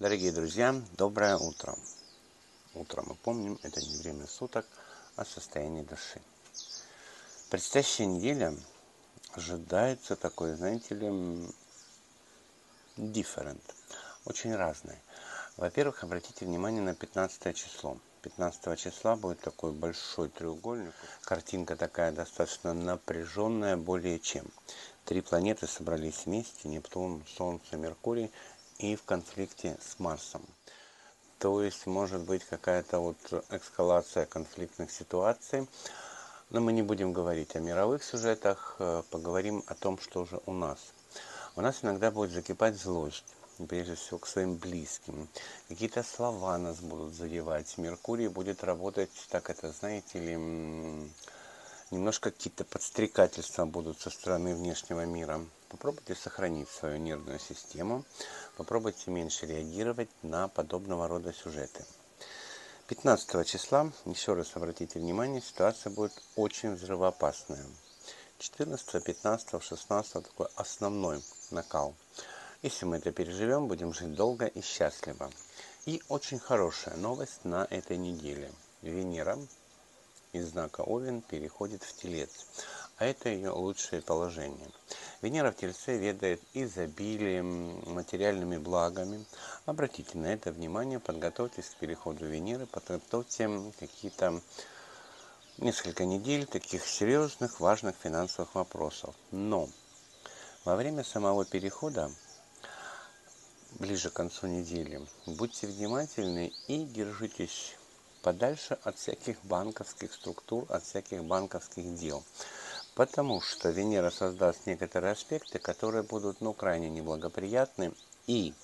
Дорогие друзья, доброе утро. Утро, мы помним, это не время суток, а состояние души. Предстоящая неделя ожидается такой, знаете ли, different, очень разной. Во-первых, обратите внимание на 15 число. 15 числа будет такой большой треугольник. Картинка такая достаточно напряженная, более чем. Три планеты собрались вместе: Нептун, Солнце, Меркурий, и в конфликте с Марсом. То есть может быть какая-то вот эскалация конфликтных ситуаций. Но мы не будем говорить о мировых сюжетах, поговорим о том, что же у нас. У нас иногда будет закипать злость, прежде всего к своим близким. Какие-то слова нас будут задевать. Меркурий будет работать, так это, знаете ли, немножко какие-то подстрекательства будут со стороны внешнего мира. Попробуйте сохранить свою нервную систему, попробуйте меньше реагировать на подобного рода сюжеты. 15 числа, еще раз обратите внимание, ситуация будет очень взрывоопасная. 14, 15, 16 такой основной накал. Если мы это переживем, будем жить долго и счастливо. И очень хорошая новость на этой неделе. Венера из знака Овен переходит в Телец, а это ее лучшее положение. Венера в Тельце ведает изобилием, материальными благами. Обратите на это внимание, подготовьтесь к переходу Венеры, подготовьте какие-то несколько недель таких серьезных, важных финансовых вопросов. Но во время самого перехода, ближе к концу недели, будьте внимательны и держитесь подальше от всяких банковских структур, от всяких банковских дел. Потому что Венера создаст некоторые аспекты, которые будут, крайне неблагоприятны, и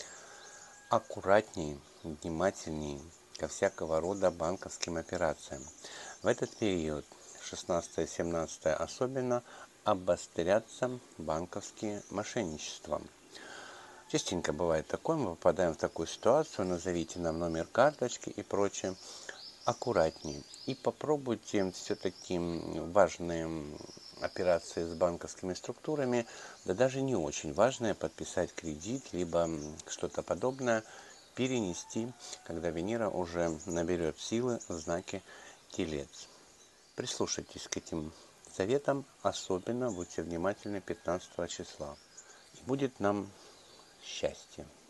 аккуратнее, внимательнее ко всякого рода банковским операциям. В этот период, 16-17 особенно, обострятся банковские мошенничества. Частенько бывает такое, мы попадаем в такую ситуацию: назовите нам номер карточки и прочее. Аккуратнее. И попробуйте все-таки важные операции с банковскими структурами, да даже не очень важные, подписать кредит, либо что-то подобное, перенести, когда Венера уже наберет силы в знаке Телец. Прислушайтесь к этим советам, особенно будьте внимательны 15 числа. И будет нам счастье.